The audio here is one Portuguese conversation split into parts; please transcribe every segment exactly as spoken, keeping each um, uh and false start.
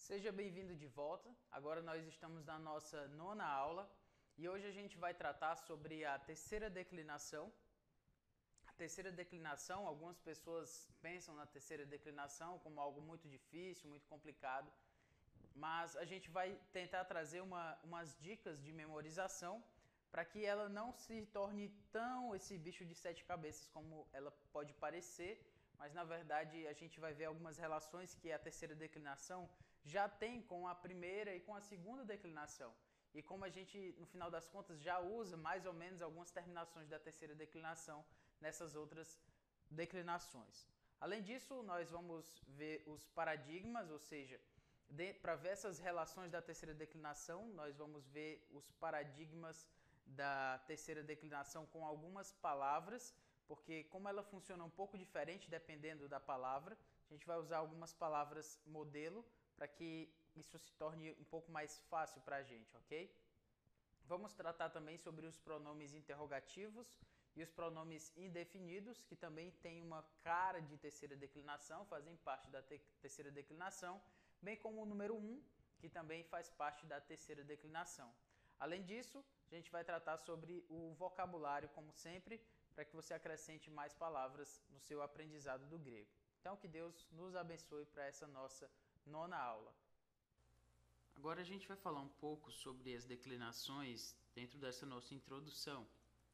Seja bem-vindo de volta. Agora nós estamos na nossa nona aula e hoje a gente vai tratar sobre a terceira declinação. A terceira declinação, algumas pessoas pensam na terceira declinação como algo muito difícil, muito complicado, mas a gente vai tentar trazer uma, umas dicas de memorização para que ela não se torne tão esse bicho de sete cabeças como ela pode parecer, mas na verdade a gente vai ver algumas relações que a terceira declinação já tem com a primeira e com a segunda declinação. E como a gente, no final das contas, já usa mais ou menos algumas terminações da terceira declinação nessas outras declinações. Além disso, nós vamos ver os paradigmas, ou seja, para ver essas relações da terceira declinação, nós vamos ver os paradigmas da terceira declinação com algumas palavras, porque como ela funciona um pouco diferente dependendo da palavra, a gente vai usar algumas palavras modelo para que isso se torne um pouco mais fácil para a gente, ok? Vamos tratar também sobre os pronomes interrogativos e os pronomes indefinidos, que também têm uma cara de terceira declinação, fazem parte da te terceira declinação, bem como o número um, que também faz parte da terceira declinação. Além disso, a gente vai tratar sobre o vocabulário, como sempre, para que você acrescente mais palavras no seu aprendizado do grego. Então, que Deus nos abençoe para essa nossa nona aula. Agora a gente vai falar um pouco sobre as declinações dentro dessa nossa introdução.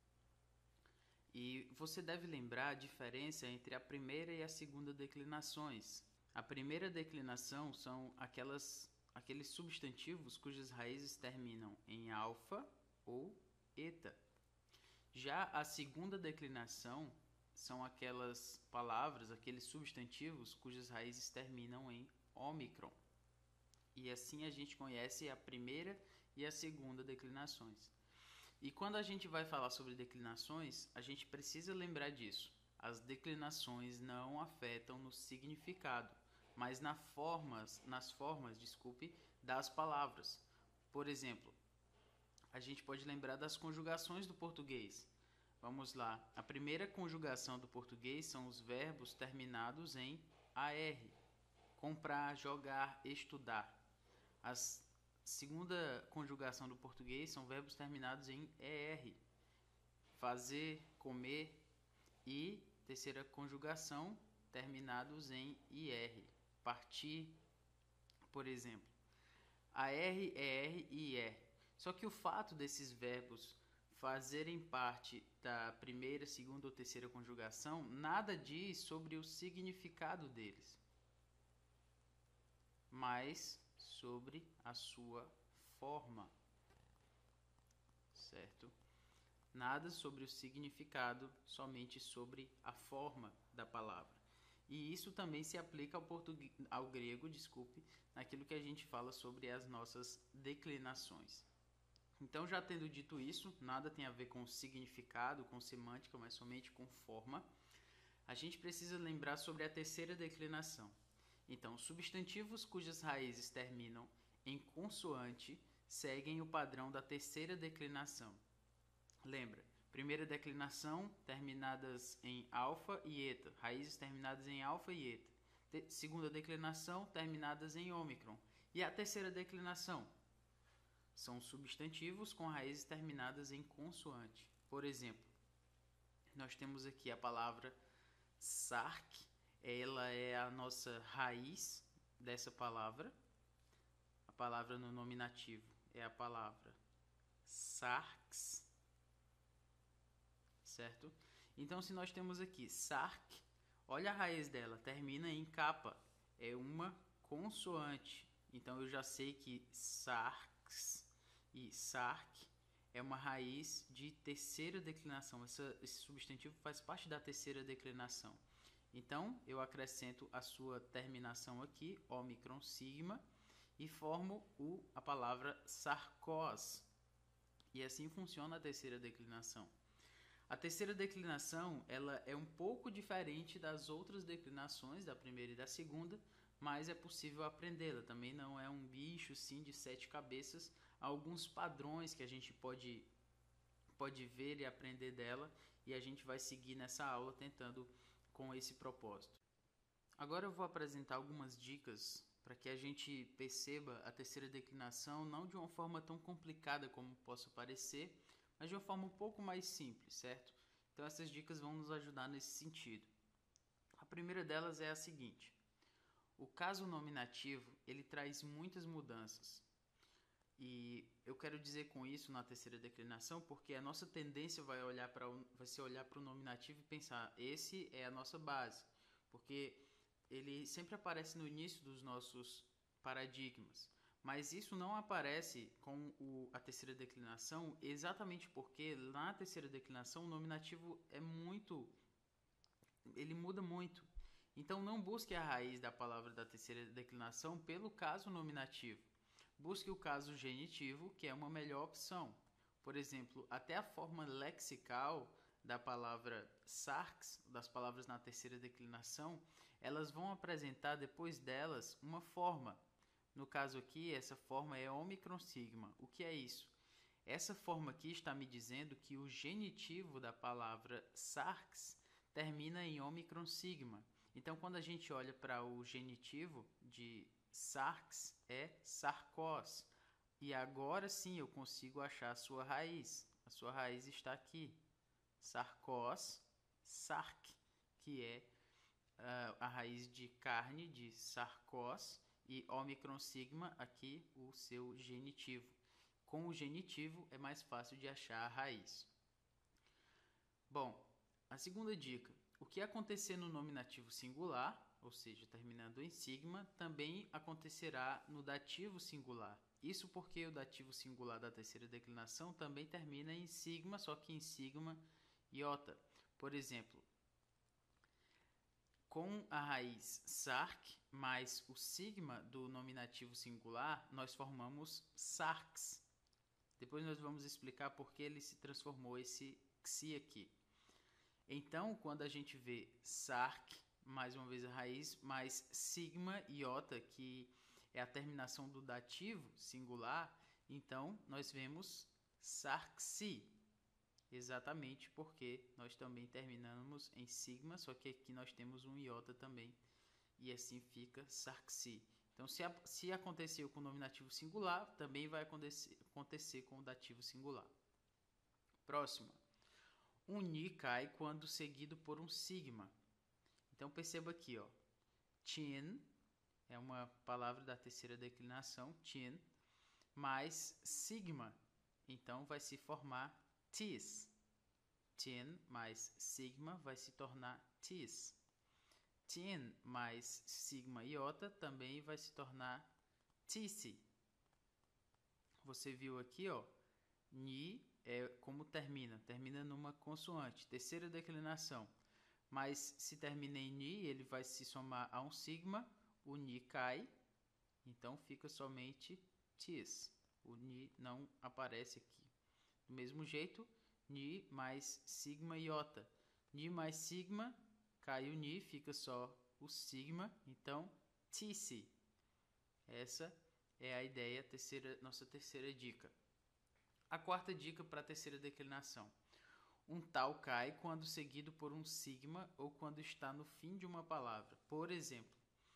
E você deve lembrar a diferença entre a primeira e a segunda declinações. A primeira declinação são aquelas, aqueles substantivos cujas raízes terminam em alfa ou eta. Já a segunda declinação são aquelas palavras, aqueles substantivos cujas raízes terminam em ômicron. E assim a gente conhece a primeira e a segunda declinações. E quando a gente vai falar sobre declinações, a gente precisa lembrar disso. As declinações não afetam no significado, mas na formas, nas formas, desculpe, das palavras. Por exemplo, a gente pode lembrar das conjugações do português. Vamos lá. A primeira conjugação do português são os verbos terminados em ar. Comprar, jogar, estudar. A segunda conjugação do português são verbos terminados em er. Fazer, comer. E terceira conjugação, terminados em ir. Partir, por exemplo. Ar, er e er. Só que o fato desses verbos fazerem parte da primeira, segunda ou terceira conjugação nada diz sobre o significado deles, mas sobre a sua forma, certo? Nada sobre o significado, somente sobre a forma da palavra. E isso também se aplica ao, português, ao grego, desculpe, naquilo que a gente fala sobre as nossas declinações. Então, já tendo dito isso, nada tem a ver com significado, com semântica, mas somente com forma, a gente precisa lembrar sobre a terceira declinação. Então, substantivos cujas raízes terminam em consoante seguem o padrão da terceira declinação. Lembra, primeira declinação, terminadas em alfa e eta, raízes terminadas em alfa e eta. Te- segunda declinação, terminadas em ômicron. E a terceira declinação são substantivos com raízes terminadas em consoante. Por exemplo, nós temos aqui a palavra sarc, ela é a nossa raiz dessa palavra. A palavra no nominativo é a palavra sarx, certo? Então, se nós temos aqui sarc, olha a raiz dela, termina em capa, é uma consoante. Então, eu já sei que sarx e sarc é uma raiz de terceira declinação. Essa, esse substantivo faz parte da terceira declinação. Então, eu acrescento a sua terminação aqui, ômicron sigma, e formo o, a palavra sarcós. E assim funciona a terceira declinação. A terceira declinação ela é um pouco diferente das outras declinações, da primeira e da segunda, mas é possível aprendê-la. Também não é um bicho sim de sete cabeças. Há alguns padrões que a gente pode, pode ver e aprender dela, e a gente vai seguir nessa aula tentando com esse propósito. Agora eu vou apresentar algumas dicas para que a gente perceba a terceira declinação não de uma forma tão complicada como possa parecer, mas de uma forma um pouco mais simples, certo? Então essas dicas vão nos ajudar nesse sentido. A primeira delas é a seguinte: o caso nominativo, ele traz muitas mudanças. E eu quero dizer com isso na terceira declinação, porque a nossa tendência vai olhar para vai ser olhar para o nominativo e pensar, esse é a nossa base, porque ele sempre aparece no início dos nossos paradigmas. Mas isso não aparece com o, a terceira declinação, exatamente porque na terceira declinação o nominativo é muito, ele muda muito. Então não busque a raiz da palavra da terceira declinação pelo caso nominativo. Busque o caso genitivo, que é uma melhor opção. Por exemplo, até a forma lexical da palavra sarx, das palavras na terceira declinação, elas vão apresentar depois delas uma forma. No caso aqui, essa forma é ômicron sigma. O que é isso? Essa forma aqui está me dizendo que o genitivo da palavra sarx termina em ômicron sigma. Então, quando a gente olha para o genitivo de sarx, é sarcós. E agora sim eu consigo achar a sua raiz. A sua raiz está aqui. Sarcós, sarc, que é uh, a raiz de carne de sarcós, e ômicron sigma, aqui o seu genitivo. Com o genitivo é mais fácil de achar a raiz. Bom, a segunda dica: o que acontecer no nominativo singular, ou seja, terminando em sigma, também acontecerá no dativo singular. Isso porque o dativo singular da terceira declinação também termina em sigma, só que em sigma iota. Por exemplo, com a raiz sarc mais o sigma do nominativo singular, nós formamos sarx. Depois nós vamos explicar por que ele se transformou esse xi aqui. Então, quando a gente vê sarc, mais uma vez a raiz, mais sigma iota, que é a terminação do dativo singular, então nós vemos sarxi, exatamente porque nós também terminamos em sigma, só que aqui nós temos um iota também, e assim fica sarxi. Então, se, a, se aconteceu com o nominativo singular, também vai acontecer, acontecer com o dativo singular. Próximo. Um ni cai quando seguido por um sigma. Então perceba aqui, ó. Chin é uma palavra da terceira declinação, chin, mais sigma. Então vai se formar tis. Chin mais sigma vai se tornar tis. Tin mais sigma iota também vai se tornar tisi. Você viu aqui, ó. Ni é como termina, termina numa consoante, terceira declinação. Mas se termina em ni, ele vai se somar a um sigma, o ni cai, então fica somente tis. O ni não aparece aqui. Do mesmo jeito, ni mais sigma iota. Ni mais sigma, cai o ni, fica só o sigma, então tisi. Essa é a ideia, terceira, nossa terceira dica. A quarta dica para a terceira declinação: um tal cai quando seguido por um sigma ou quando está no fim de uma palavra. Por exemplo,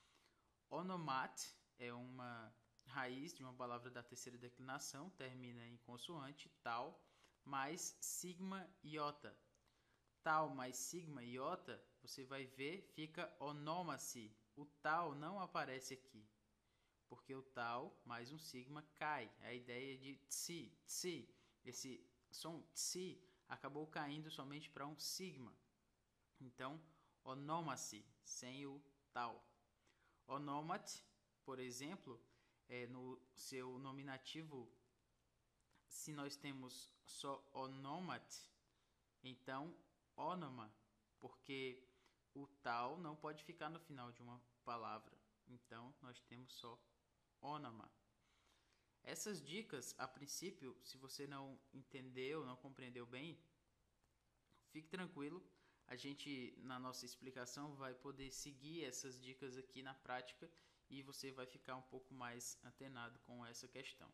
onomat é uma raiz de uma palavra da terceira declinação, termina em consoante, tal, mais sigma iota. Tal mais sigma iota, você vai ver, fica onoma-se. O tal não aparece aqui, porque o tal mais um sigma cai. A ideia de tsi, tsi, esse som tsi acabou caindo somente para um sigma. Então, onoma-se, sem o tal. Onomat, por exemplo, é no seu nominativo, se nós temos só onomat, então onoma, porque o tal não pode ficar no final de uma palavra. Então, nós temos só onoma. Essas dicas, a princípio, se você não entendeu, não compreendeu bem, fique tranquilo. A gente, na nossa explicação, vai poder seguir essas dicas aqui na prática e você vai ficar um pouco mais antenado com essa questão.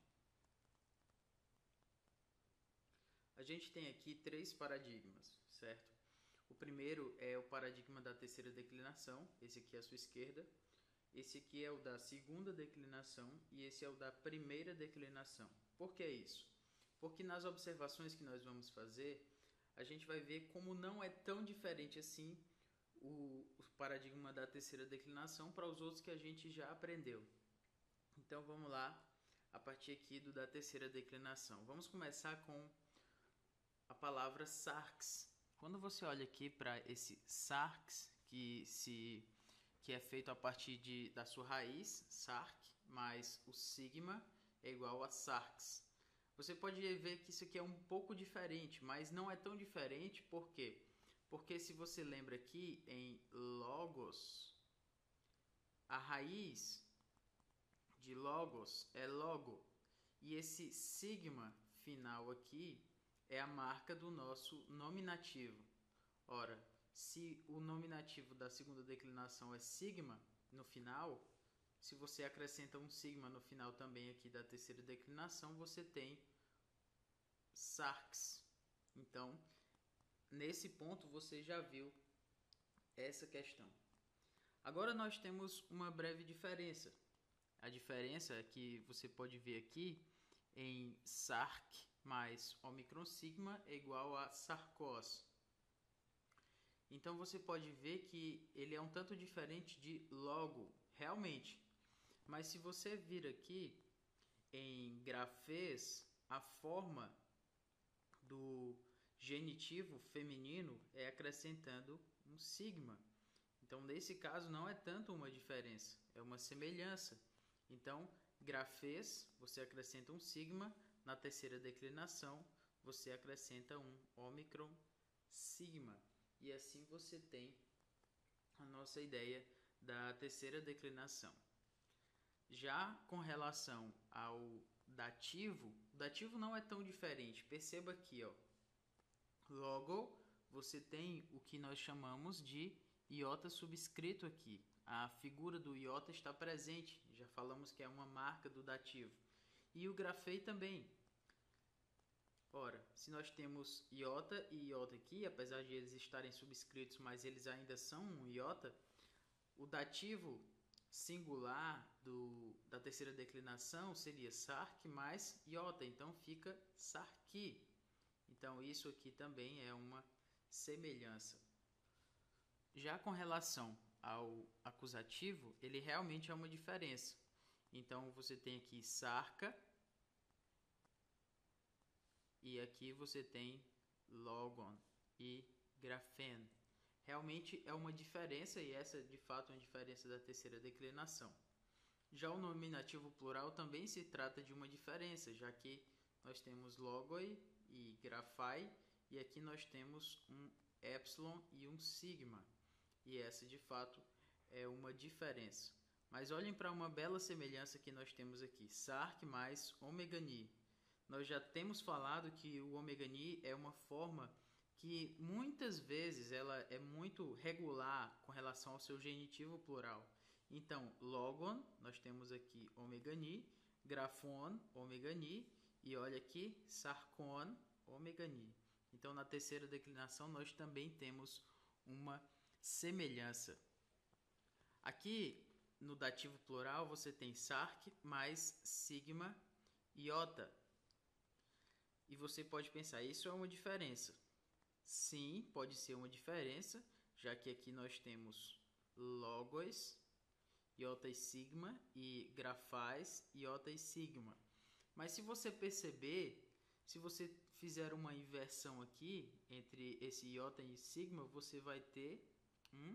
A gente tem aqui três paradigmas, certo? O primeiro é o paradigma da terceira declinação, esse aqui à sua esquerda. esse aqui é o da segunda declinação e esse é o da primeira declinação. Por que isso? Porque nas observações que nós vamos fazer, a gente vai ver como não é tão diferente assim o, o paradigma da terceira declinação para os outros que a gente já aprendeu. Então vamos lá, a partir aqui do da terceira declinação. Vamos começar com a palavra sarx. Quando você olha aqui para esse sarx, que, se, que é feito a partir de, da sua raiz, sarc, mais o sigma é igual a sarx. Você pode ver que isso aqui é um pouco diferente, mas não é tão diferente, por quê? Porque se você lembra aqui em logos, a raiz de logos é logo, e esse sigma final aqui é a marca do nosso nominativo. Ora, se o nominativo da segunda declinação é sigma no final, se você acrescenta um sigma no final também aqui da terceira declinação, você tem sarx. Então, nesse ponto você já viu essa questão. Agora nós temos uma breve diferença. A diferença é que você pode ver aqui em sarc mais ômicron sigma é igual a sarcos. Então você pode ver que ele é um tanto diferente de logo, realmente. Mas se você vir aqui em grafês, a forma do genitivo feminino é acrescentando um sigma. Então nesse caso não é tanto uma diferença, é uma semelhança. Então, grafês, você acrescenta um sigma, na terceira declinação, você acrescenta um ômicron sigma. E assim você tem a nossa ideia da terceira declinação. Já com relação ao dativo, o dativo não é tão diferente. Perceba aqui, ó. Logo, você tem o que nós chamamos de iota subscrito aqui. A figura do iota está presente, já falamos que é uma marca do dativo. E o grafei também. Ora, se nós temos iota e iota aqui, apesar de eles estarem subscritos, mas eles ainda são um iota, o dativo singular do, da terceira declinação seria sarc mais iota, então fica sarqui. Então isso aqui também é uma semelhança. Já com relação ao acusativo, ele realmente é uma diferença. Então você tem aqui sarca e aqui você tem logon e grafen. Realmente é uma diferença e essa de fato é uma diferença da terceira declinação. Já o nominativo plural também se trata de uma diferença, já que nós temos logoi e grafai e aqui nós temos um epsilon e um sigma. E essa de fato é uma diferença. Mas olhem para uma bela semelhança que nós temos aqui, sarc mais ômega ni. Nós já temos falado que o ômega ni é uma forma que muitas vezes ela é muito regular com relação ao seu genitivo plural. Então, logon, nós temos aqui ômega ni, grafon, ômega ni, e olha aqui, sarcon, ômega ni. Então, na terceira declinação, nós também temos uma semelhança. Aqui, no dativo plural, você tem sarc mais sigma iota. E você pode pensar, isso é uma diferença. Sim, pode ser uma diferença, já que aqui nós temos logos, iota e sigma, e grafais, iota e sigma. Mas se você perceber, se você fizer uma inversão aqui, entre esse iota e sigma, você vai ter um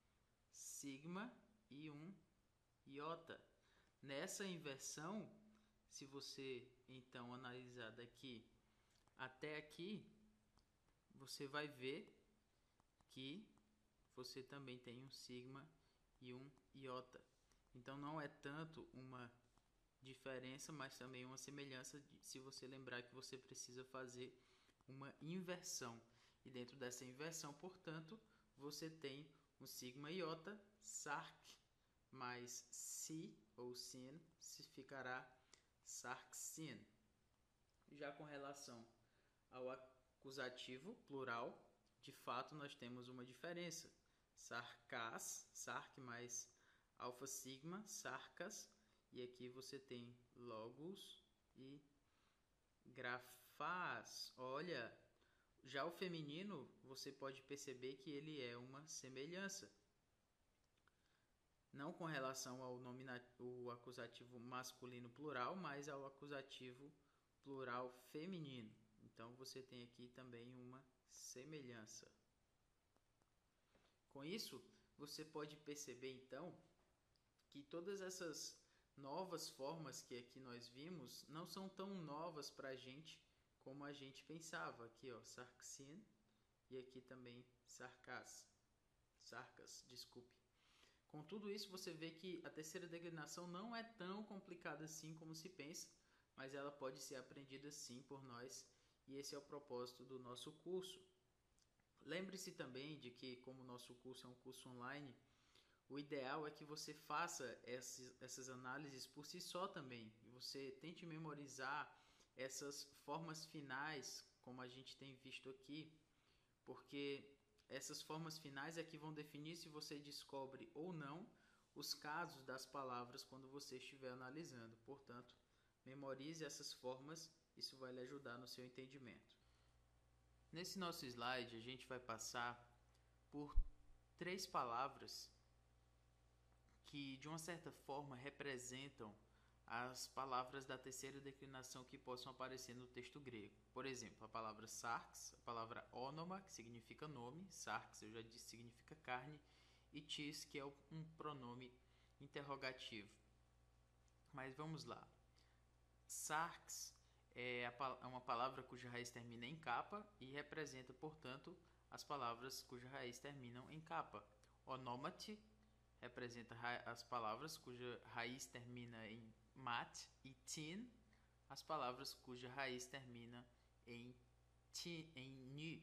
sigma e um iota. Nessa inversão, se você então analisar daqui até aqui, você vai ver que você também tem um sigma e um iota. Então não é tanto uma diferença, mas também uma semelhança, de, se você lembrar que você precisa fazer uma inversão. E dentro dessa inversão, portanto, você tem um sigma iota, sarc, mais si ou sin, se ficará sarcsin. Já com relação ao acusativo plural, de fato nós temos uma diferença. Sarcas, sarc mais alfa, sigma, sarcas, e aqui você tem logos e grafás. Olha, já o feminino, você pode perceber que ele é uma semelhança. Não com relação ao nominativo, acusativo masculino plural, mas ao acusativo plural feminino. Então, você tem aqui também uma semelhança. Com isso, você pode perceber, então, que todas essas novas formas que aqui nós vimos não são tão novas para a gente como a gente pensava. Aqui, ó, sarxin, e aqui também sarcas. Sarcas, desculpe. Com tudo isso, você vê que a terceira declinação não é tão complicada assim como se pensa, mas ela pode ser aprendida sim por nós, e esse é o propósito do nosso curso. Lembre-se também de que, como o nosso curso é um curso online, o ideal é que você faça essas análises por si só também, e você tente memorizar essas formas finais, como a gente tem visto aqui, porque essas formas finais é que vão definir se você descobre ou não os casos das palavras quando você estiver analisando. Portanto, memorize essas formas, isso vai lhe ajudar no seu entendimento. Nesse nosso slide, a gente vai passar por três palavras que, de uma certa forma, representam as palavras da terceira declinação que possam aparecer no texto grego. Por exemplo, a palavra sarx, a palavra ônoma, que significa nome, sarx, eu já disse, significa carne, e tis, que é um pronome interrogativo. Mas vamos lá. Sarx é uma palavra cuja raiz termina em capa e representa, portanto, as palavras cuja raiz terminam em capa. Onômate representa as palavras cuja raiz termina em mat, e tin, as palavras cuja raiz termina em ti, em ni.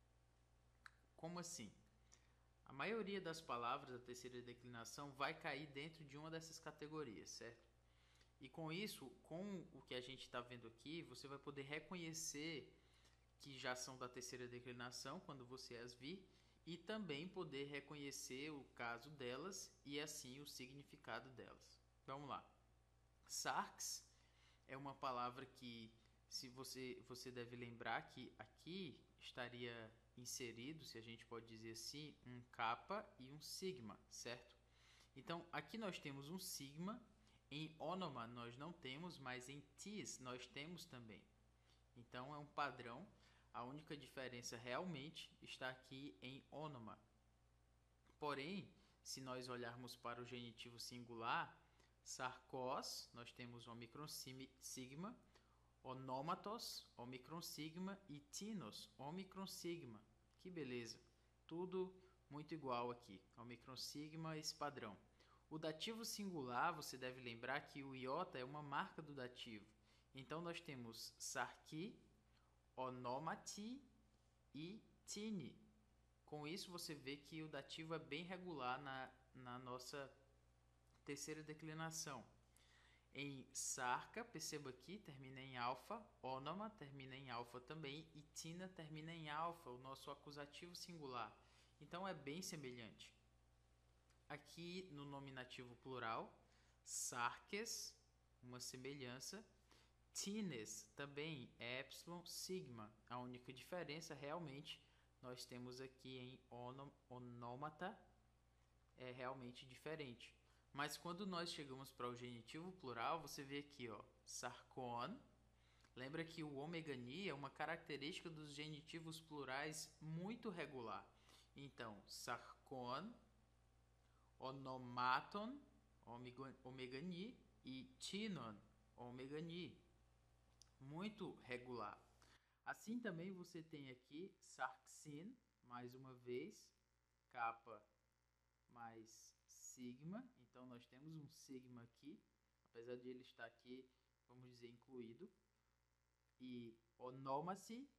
Como assim? A maioria das palavras da terceira declinação vai cair dentro de uma dessas categorias, certo? E com isso, com o que a gente está vendo aqui, você vai poder reconhecer que já são da terceira declinação quando você as vir, e também poder reconhecer o caso delas e assim o significado delas. Vamos lá. Sarx é uma palavra que, se você, você deve lembrar que aqui estaria inserido, se a gente pode dizer assim, um kappa e um sigma, certo? Então, aqui nós temos um sigma, em ônoma nós não temos, mas em tis nós temos também. Então, é um padrão. A única diferença realmente está aqui em ônoma. Porém, se nós olharmos para o genitivo singular, sarcos, nós temos omicron sigma, onômatos, omicron sigma, e tinos, omicron sigma. Que beleza! Tudo muito igual aqui, omicron sigma, esse padrão. O dativo singular, você deve lembrar que o iota é uma marca do dativo. Então, nós temos sarki, onômati e tine. Com isso, você vê que o dativo é bem regular na, na nossa terceira declinação. Em sarca, perceba aqui, termina em alfa, ônoma termina em alfa também, e tina termina em alfa, o nosso acusativo singular. Então, é bem semelhante. Aqui no nominativo plural, sarques, uma semelhança. Tines também é epsilon sigma. A única diferença realmente nós temos aqui em onômata é realmente diferente. Mas quando nós chegamos para o genitivo plural, você vê aqui, ó, sarcon. Lembra que o ômega ni é uma característica dos genitivos plurais muito regular. Então, sarcon, onomaton, ômega ni, e tinon, ômega ni. Muito regular. Assim também você tem aqui sarxin, mais uma vez, capa mais sigma. Então nós temos um sigma aqui, apesar de ele estar aqui, vamos dizer, incluído. E onômase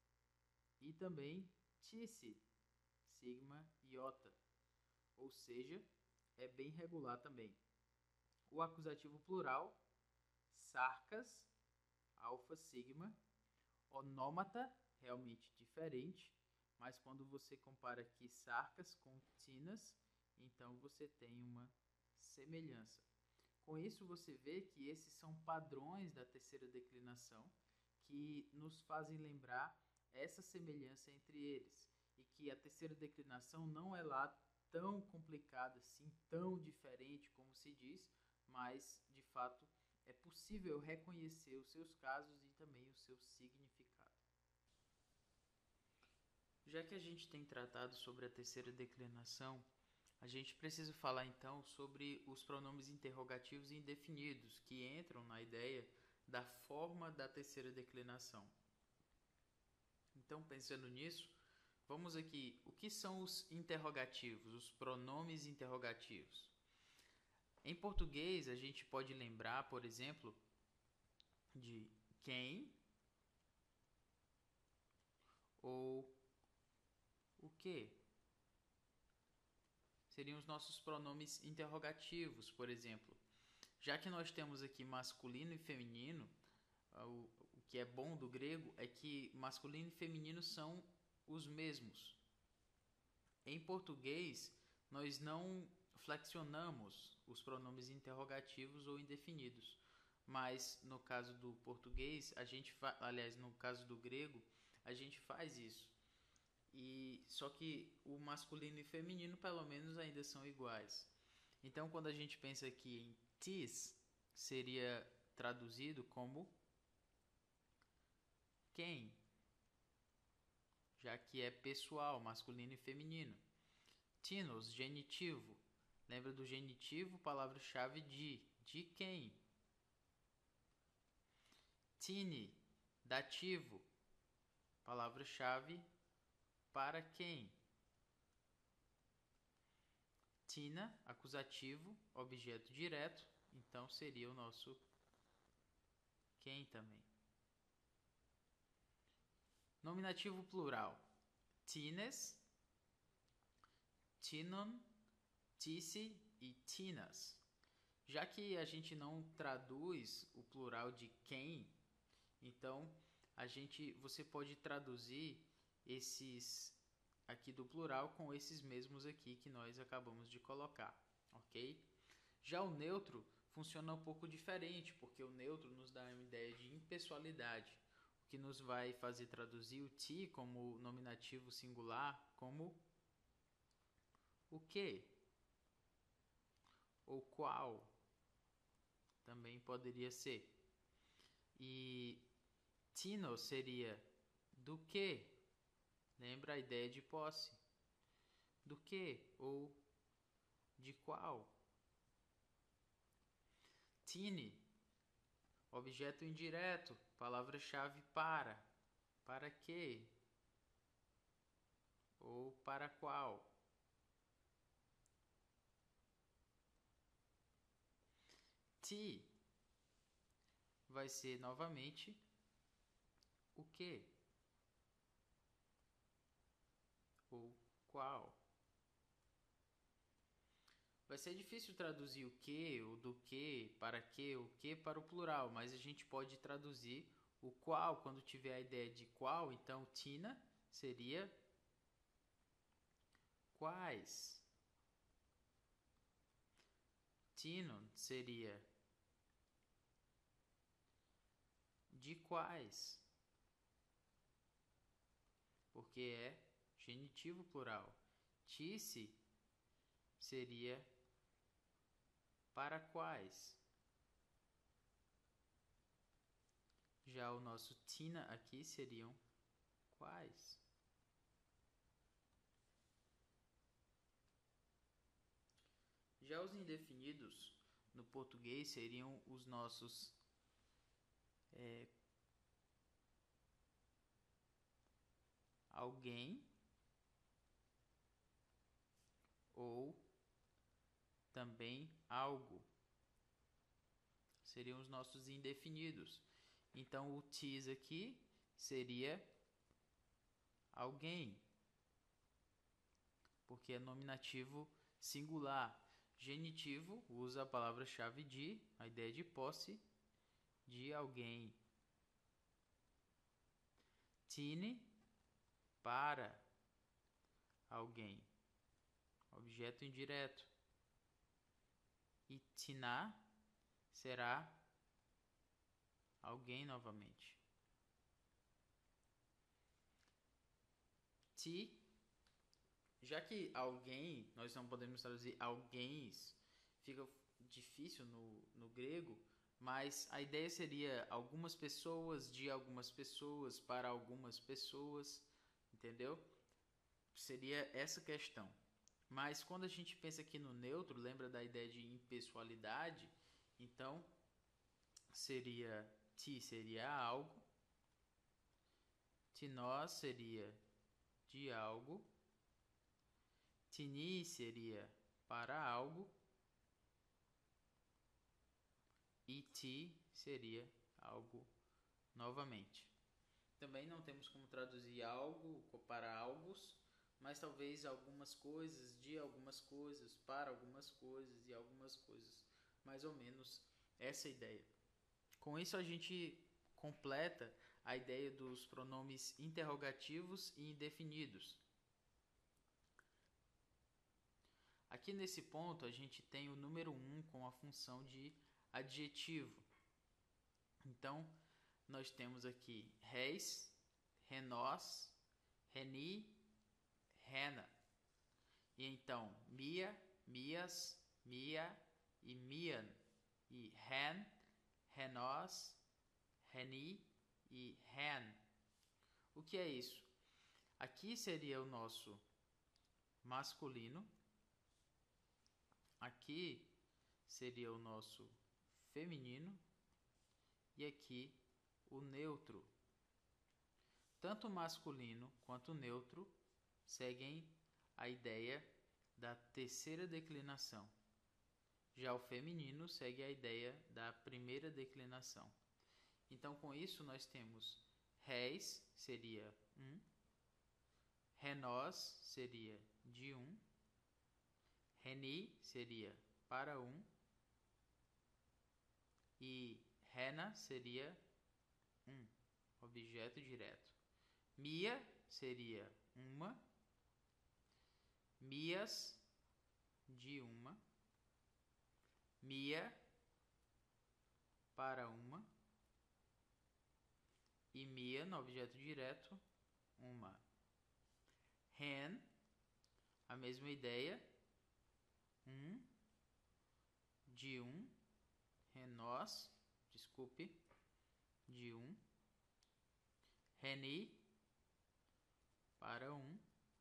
e também tisse, sigma iota. Ou seja, é bem regular também. O acusativo plural, sarcas, alfa, sigma, onômata, realmente diferente, mas quando você compara aqui sarcas com tinas, então você tem uma semelhança. Com isso você vê que esses são padrões da terceira declinação que nos fazem lembrar essa semelhança entre eles e que a terceira declinação não é lá tão complicada assim, tão diferente como se diz, mas de fato é possível reconhecer os seus casos e também o seu significado. Já que a gente tem tratado sobre a terceira declinação, a gente precisa falar então sobre os pronomes interrogativos e indefinidos, que entram na ideia da forma da terceira declinação. Então, pensando nisso, vamos aqui, o que são os interrogativos, os pronomes interrogativos? Em português, a gente pode lembrar, por exemplo, de quem ou o que. Seriam os nossos pronomes interrogativos, por exemplo. Já que nós temos aqui masculino e feminino, o, o que é bom do grego é que masculino e feminino são os mesmos. Em português, nós não flexionamos os pronomes interrogativos ou indefinidos, mas no caso do português, a gente fa... aliás, no caso do grego, a gente faz isso. E só que o masculino e feminino pelo menos ainda são iguais. Então, quando a gente pensa aqui em tis, seria traduzido como quem, já que é pessoal, masculino e feminino. Tinos, genitivo. Lembra do genitivo, palavra-chave de, de quem. Tine, dativo, palavra-chave para quem. Tina, acusativo, objeto direto, então seria o nosso quem também. Nominativo plural. Tines, tinon, tisse e tinas. Já que a gente não traduz o plural de quem, então a gente, você pode traduzir esses aqui do plural com esses mesmos aqui que nós acabamos de colocar, ok? Já o neutro funciona um pouco diferente, porque o neutro nos dá uma ideia de impessoalidade, o que nos vai fazer traduzir o ti como nominativo singular como o que ou qual também poderia ser. E tino seria do que. Lembra a ideia de posse? Do que ou de qual? Tine, objeto indireto, palavra-chave para. Para que? Ou para qual? Ti vai ser novamente o que? Ou qual? Vai ser difícil traduzir o que, o do que, para que, o que para o plural, mas a gente pode traduzir o qual quando tiver a ideia de qual, então tina seria quais. Tinon seria de quais, porque é genitivo plural. Tisse seria para quais. Já o nosso tina aqui seriam quais. Já os indefinidos no português seriam os nossos é, alguém ou também algo. Seriam os nossos indefinidos. Então o tis aqui seria alguém, porque é nominativo singular. Genitivo usa a palavra-chave de, a ideia de posse de alguém. Tine, para alguém. Objeto indireto. E tiná será alguém novamente. Ti, já que alguém, nós não podemos traduzir alguém, fica difícil no, no grego, mas a ideia seria algumas pessoas, de algumas pessoas, para algumas pessoas, entendeu? Seria essa questão. Mas quando a gente pensa aqui no neutro, lembra da ideia de impessoalidade? Então, seria ti seria algo, tinós seria de algo, tini seria para algo e ti seria algo novamente. Também não temos como traduzir algo para algos, mas talvez algumas coisas, de algumas coisas, para algumas coisas e algumas coisas. Mais ou menos essa ideia. Com isso a gente completa a ideia dos pronomes interrogativos e indefinidos. Aqui nesse ponto a gente tem o número um com a função de adjetivo. Então, nós temos aqui reis, renós, reni, rena. E então, mia, mias, mia e mian. E ren, renós, reni e ren. O que é isso? Aqui seria o nosso masculino. Aqui seria o nosso feminino e aqui o neutro. Tanto o masculino quanto o neutro seguem a ideia da terceira declinação. Já o feminino segue a ideia da primeira declinação. Então, com isso, nós temos réis, seria um, renós seria de um, reni seria para um e rena seria um, objeto direto. Mia seria uma, mias de uma, mia para uma e mia no objeto direto uma. Ren, a mesma ideia, um, de um, renós, desculpe, de um, reni, para um,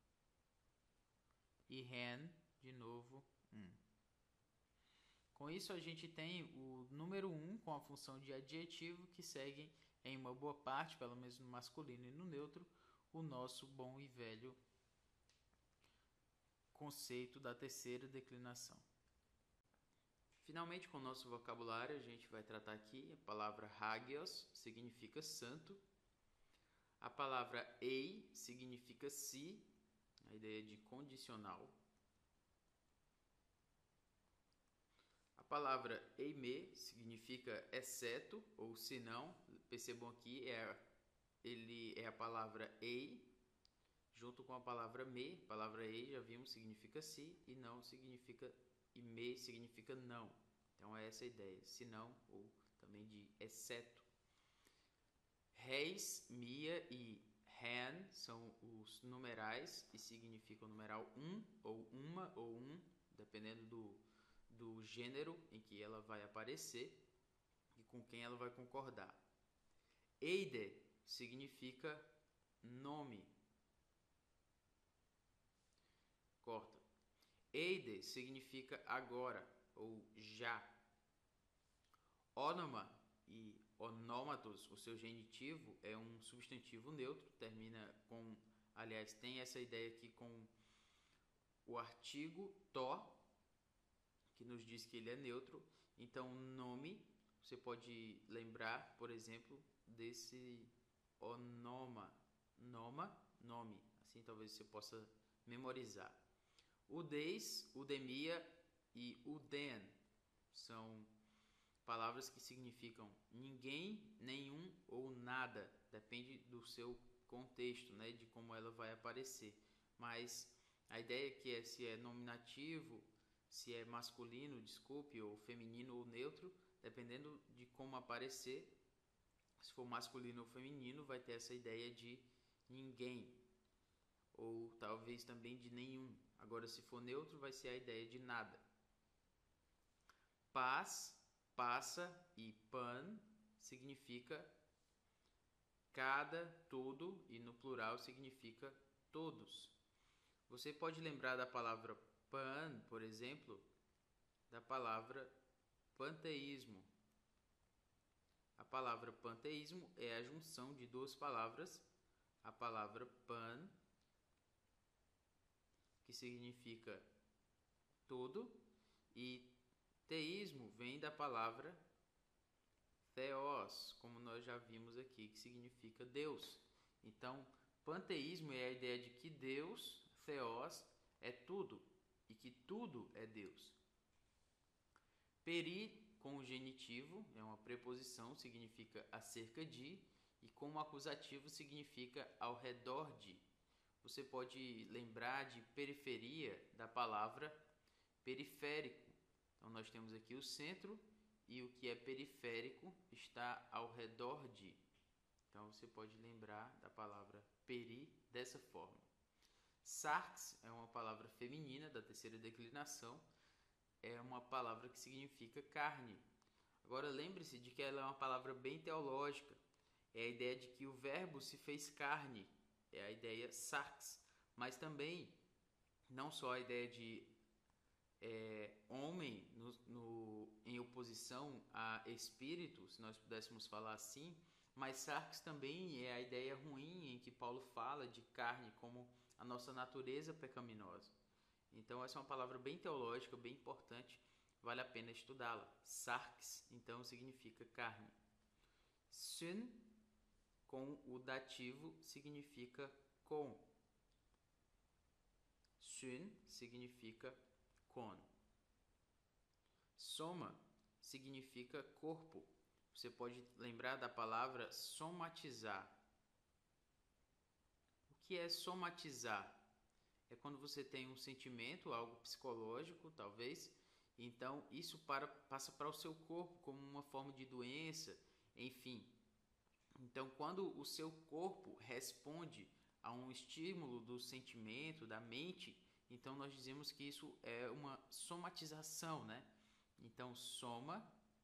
e ren, de novo, um. Com isso, a gente tem o número um com a função de adjetivo que seguem em uma boa parte, pelo menos no masculino e no neutro, o nosso bom e velho conceito da terceira declinação. Finalmente, com o nosso vocabulário, a gente vai tratar aqui a palavra hagios, significa santo. A palavra ei significa se, a ideia de condicional. A palavra eime significa exceto ou se não. Percebam aqui, é, ele é a palavra ei, junto com a palavra me. A palavra ei, já vimos, significa se, e não significa, e me significa não. Então é essa a ideia, se não, ou também de exceto. Reis, mia e ren são os numerais e significam o numeral um, ou uma, ou um, dependendo do, do gênero em que ela vai aparecer e com quem ela vai concordar. Eide significa nome. Corta. Eide significa agora ou já. Onoma e onômatos, o seu genitivo é um substantivo neutro, termina com, aliás, tem essa ideia aqui com o artigo to, que nos diz que ele é neutro. Então, nome, você pode lembrar, por exemplo, desse onoma, noma, nome. Assim, talvez você possa memorizar. Udeis, udemia e uden são palavras que significam ninguém, nenhum ou nada. Depende do seu contexto, né, de como ela vai aparecer. Mas a ideia é que é, se é nominativo, se é masculino, desculpe, ou feminino ou neutro, dependendo de como aparecer. Se for masculino ou feminino, vai ter essa ideia de ninguém, ou talvez também de nenhum. Agora, se for neutro, vai ser a ideia de nada. Paz, passa e pan significa cada, todo, e no plural significa todos. Você pode lembrar da palavra pan, por exemplo, da palavra panteísmo. A palavra panteísmo é a junção de duas palavras, a palavra pan, que significa todo, e teísmo vem da palavra theos, como nós já vimos aqui, que significa Deus. Então, panteísmo é a ideia de que Deus, theos, é tudo, e que tudo é Deus. Peri, com o genitivo, é uma preposição, significa acerca de, e com o acusativo significa ao redor de. Você pode lembrar de periferia da palavra periférico. Então, nós temos aqui o centro, e o que é periférico está ao redor de. Então, você pode lembrar da palavra peri dessa forma. Sarx é uma palavra feminina da terceira declinação. É uma palavra que significa carne. Agora, lembre-se de que ela é uma palavra bem teológica. É a ideia de que o verbo se fez carne. É a ideia sarx. Mas também, não só a ideia de é, homem no, no, em oposição a espírito, se nós pudéssemos falar assim, mas sarx também é a ideia ruim em que Paulo fala de carne como a nossa natureza pecaminosa. Então, essa é uma palavra bem teológica, bem importante, vale a pena estudá-la. Sarx, então, significa carne. Syn, com o dativo, significa com. Syn significa com. Soma significa corpo. Você pode lembrar da palavra somatizar. O que é somatizar? É quando você tem um sentimento, algo psicológico, talvez, então isso para, passa para o seu corpo como uma forma de doença, enfim. Então, quando o seu corpo responde a um estímulo do sentimento, da mente, então nós dizemos que isso é uma somatização, né? Então, soma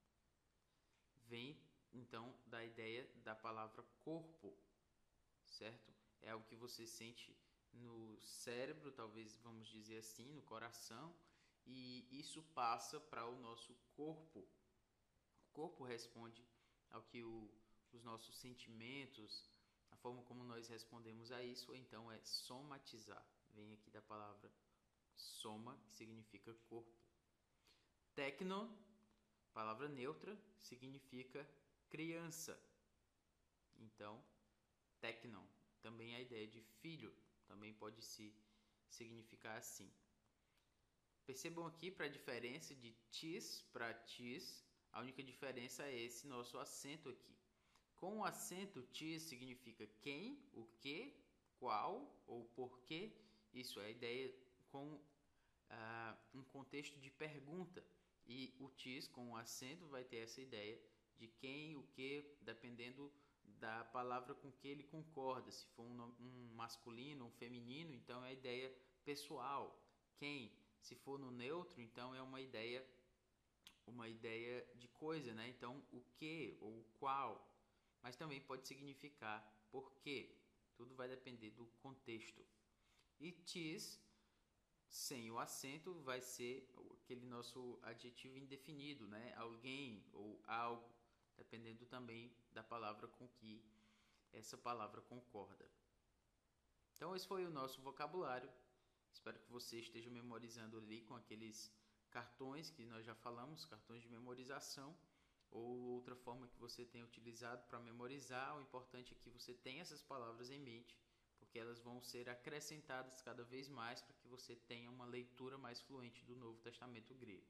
vem, então, da ideia da palavra corpo, certo? É algo que você sente no cérebro, talvez vamos dizer assim, no coração, e isso passa para o nosso corpo. O corpo responde ao que o, os nossos sentimentos, a forma como nós respondemos a isso, ou então é somatizar. Vem aqui da palavra soma, que significa corpo. Tecno, palavra neutra, significa criança. Então, tecnon, também a ideia de filho, também pode se significar assim. Percebam aqui para a diferença de tis para tis, a única diferença é esse nosso acento aqui. Com o acento tis significa quem, o que, qual ou porquê. Isso é a ideia com uh, um contexto de pergunta. E o tis com o acento vai ter essa ideia de quem, o que, dependendo da palavra com que ele concorda. Se for um, um masculino, um feminino, então é a ideia pessoal. Quem? Se for no neutro, então é uma ideia, uma ideia de coisa, né? Então, o que ou qual. Mas também pode significar por quê. Tudo vai depender do contexto. E tis, sem o acento, vai ser aquele nosso adjetivo indefinido, né? Alguém ou algo, dependendo também da palavra com que essa palavra concorda. Então, esse foi o nosso vocabulário. Espero que você esteja memorizando ali com aqueles cartões que nós já falamos, cartões de memorização, ou outra forma que você tenha utilizado para memorizar. O importante é que você tenha essas palavras em mente, porque elas vão ser acrescentadas cada vez mais para que você tenha uma leitura mais fluente do Novo Testamento grego.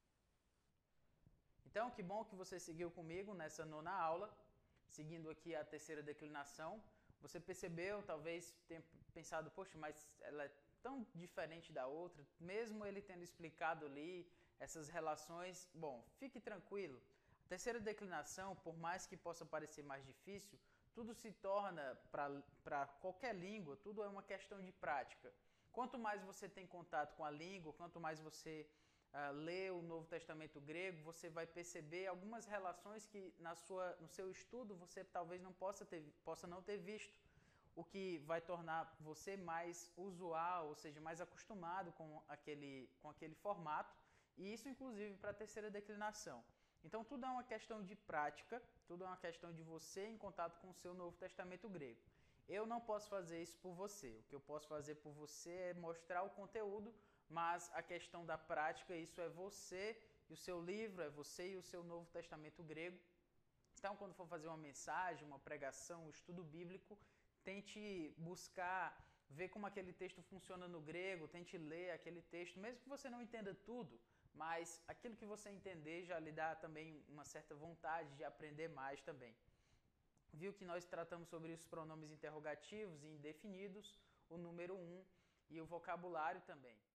Então, que bom que você seguiu comigo nessa nona aula, seguindo aqui a terceira declinação. Você percebeu, talvez tenha pensado, poxa, mas ela é tão diferente da outra, mesmo ele tendo explicado ali essas relações. Bom, fique tranquilo. A terceira declinação, por mais que possa parecer mais difícil, tudo se torna, para qualquer língua, tudo é uma questão de prática. Quanto mais você tem contato com a língua, quanto mais você uh, lê o Novo Testamento grego, você vai perceber algumas relações que na sua, no seu estudo você talvez não possa, ter, possa não ter visto, o que vai tornar você mais usual, ou seja, mais acostumado com aquele, com aquele formato, e isso inclusive para a terceira declinação. Então tudo é uma questão de prática, tudo é uma questão de você em contato com o seu Novo Testamento grego. Eu não posso fazer isso por você. O que eu posso fazer por você é mostrar o conteúdo, mas a questão da prática, isso é você e o seu livro, é você e o seu Novo Testamento grego. Então, quando for fazer uma mensagem, uma pregação, um estudo bíblico, tente buscar ver como aquele texto funciona no grego, tente ler aquele texto, mesmo que você não entenda tudo, mas aquilo que você entender já lhe dá também uma certa vontade de aprender mais também. Viu que nós tratamos sobre os pronomes interrogativos e indefinidos, o número um e o vocabulário também.